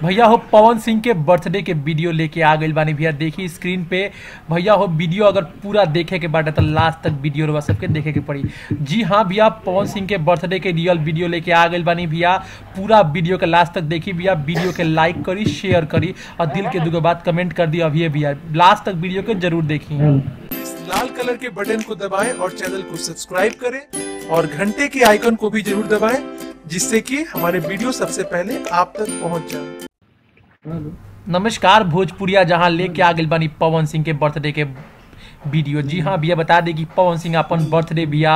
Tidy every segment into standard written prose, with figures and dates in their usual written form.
भैया हो पवन सिंह के बर्थडे के वीडियो लेके आ गई बानी भैया। देखी स्क्रीन पे भैया हो वीडियो अगर पूरा देखे के बाटे तो लास्ट तक वीडियो रवा सबके देखे के पड़ी। जी हाँ भैया, पवन सिंह के बर्थडे के रियल वीडियो लेके आ गई बानी भैया। पूरा वीडियो के लास्ट तक देखी भैया। वीडियो के लाइक करी, शेयर करी और दिल के दुगो बात कमेंट कर दी अभी भैया। लास्ट तक वीडियो के जरूर देखी। इस लाल कलर के बटन को दबाएं और चैनल को सब्सक्राइब करें और घंटे के आइकन को भी जरूर दबाएं, जिससे कि हमारे वीडियो सबसे पहले आप तक पहुंच जाए। नमस्कार भोजपुरिया, जहां लेके आ गई बानी पवन सिंह के बर्थडे के वीडियो। जी हाँ भैया, बता दें कि पवन सिंह अपन बर्थडे भैया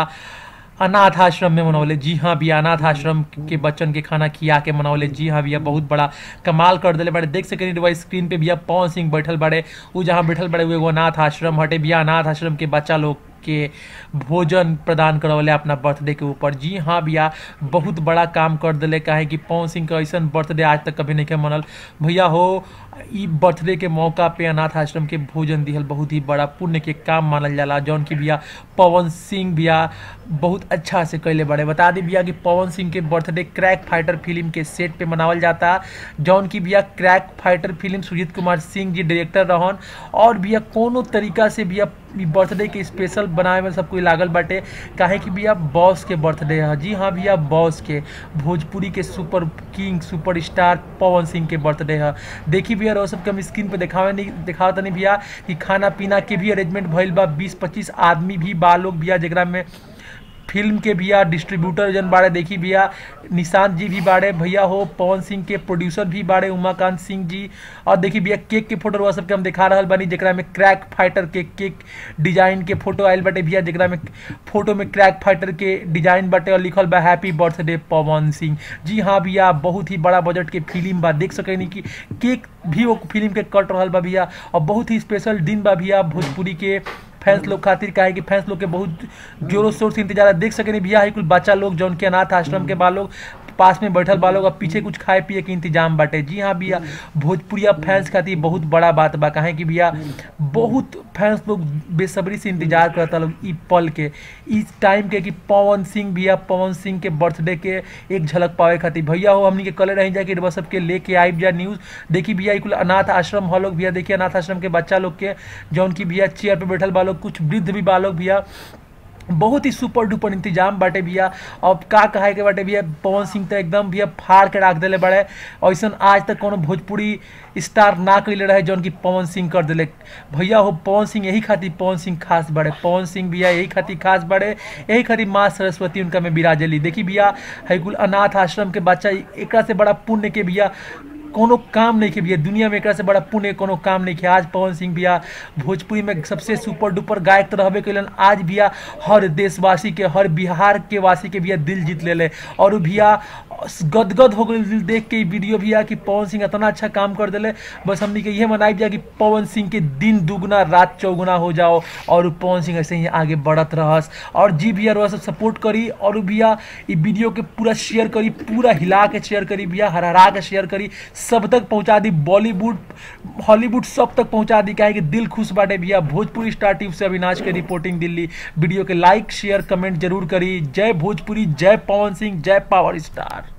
अनाथ आश्रम में मनावले। जी हाँ भैया, अनाथ आश्रम के बच्चन के खाना खिया के मनावले। जी हाँ भैया, बहुत बड़ा कमाल कर दिले बड़े। देख सके नहीं स्क्रीन पे भैया पवन सिंह बैठल बड़े। वो जहाँ बैठल बड़े वो अनाथ आश्रम हटे भैया। अनाथ आश्रम के बच्चा लोग के भोजन प्रदान करवले अपना बर्थडे के ऊपर। जी हाँ भैया, बहुत बड़ा काम कर दिले। काहे कि पवन सिंह का ऐसा बर्थडे आज तक कभी नहीं मनल भैया हो। ई बर्थडे के मौका पे अनाथ आश्रम के भोजन दिहल बहुत ही बड़ा पुण्य के काम मानल जाला, जौन की भैया पवन सिंह भैया बहुत अच्छा से कैले बड़े। बता दी भैया कि पवन सिंह के बर्थडे क्रैक फाइटर फिल्म के सेट पे मनावल जाता, जौन की भैया crack fighter film Sujeet Kumar Singh ji director रहन। और भैया कोनो तरीका से भैया बर्थडे के स्पेशल बनाए में सब कोई लागल बाटे। काहे कि भैया बॉस के बर्थडे है। जी हाँ भैया, बॉस के भोजपुरी के super king super star Pawan Singh के बर्थडे है। देखी भैया वो सब के हम स्क्रीन पे दिखावत नहीं भैया कि खाना पीना के भी अरेंजमेंट भइल बा। 20-25 आदमी भी बा लोग भैया, जेकरा में फिल्म के भैया डिस्ट्रीब्यूटर जन बाड़े। देखी भैया निशांत जी भी बाड़े भैया हो। पवन सिंह के प्रोड्यूसर भी बाड़े उमाकांत सिंह जी। और देखी भैया केक के फोटो वह सबके हम दिखा रहा बानी, जेकरा में क्रैक फाइटर के केक डिजाइन के फोटो आयल बाटे भैया, जेकरा में फोटो में क्रैक फाइटर के डिजाइन बाटे और लिखल बा हैप्पी बर्थडे पवन सिंह। जी हाँ भैया, बहुत ही बड़ा बजट के फिल्म बा। देख सके नहीं कि केक भी वो फिल्म के कट रहा बा भैया। और बहुत ही स्पेशल दिन बा भैया भोजपुरी के फैंस लोग खातिर। काहे कि फैंस लोग के बहुत जोरों शोर से इंतजार है। देख सके नहीं भैया, कुछ बच्चा लोग जौन के अनाथ आश्रम के बालोग पास में बैठल बालोग और पीछे कुछ खाए पिए के इंतजाम बाटे। जी हाँ भैया, भोजपुरिया फैंस खातिर बहुत बड़ा बात बा। काहे कि भैया बहुत फैंस लोग बेसब्री से इंतजार करता लोग ई पल के, इस टाइम के कि पवन सिंह भैया पवन सिंह के बर्थडे के एक झलक पावे खातिर। भैया हो हमनी के कले रह जाए कि बस सबके लेके आई भैया न्यूज़। देखी भैया कुल अनाथ आश्रम हो लोग भैया। देखिए अनाथ आश्रम के बच्चा लोग के जौन की भैया चेयर पे बैठल बालोग, कुछ वृद्ध भी बालोग भैया। बहुत ही सुपर डुपर इंतजाम बाटे भैया। और का कहे के बाटे भैया, पवन सिंह तो एकदम भैया फाड़ के रख दिले बड़े। ऐसा आज तक कोनो भोजपुरी स्टार ना कैले रहे जौन की पवन सिंह कर दिले भैया हो। पवन सिंह यही खातिर पवन सिंह खास बड़े। पवन सिंह भैया यही खातिर खास बड़े, यही खातिर माँ सरस्वती उनका में बिराजली। देखी भैया है कुल अनाथ आश्रम के बच्चा, एक से बड़ा पुण्य के भैया कोनो काम नहीं के भैया दुनिया में। एक से बड़ा पुण्य कोनो काम नहीं के। आज पवन सिंह भैया भोजपुरी में सबसे सुपर डुपर गायक तो रहबे कैलन। आज भैया हर देशवासी के, हर बिहार के वासी के भैया दिल जीत ले। और भैया गदगद हो गई दिल देख के वीडियो भैया कि पवन सिंह इतना अच्छा काम कर दिले। बस हमने के ये मनाई भैया कि पवन सिंह के दिन दुगुना रात चौगुना हो जाओ और पवन सिंह ऐसे ही आगे बढ़त रहस। और जी भैया रोज सपोर्ट करी और भैया ये वीडियो के पूरा शेयर करी, पूरा हिला के शेयर करी भैया, हरा के शेयर करी, सब तक पहुंचा दी। बॉलीवुड हॉलीवुड सब तक पहुंचा दी। काहे कि दिल खुश बाटे भैया। भोजपुरी स्टार टीवी से अविनाश के रिपोर्टिंग दिल्ली। वीडियो के लाइक शेयर कमेंट जरूर करी। जय भोजपुरी, जय पवन सिंह, जय पावर स्टार।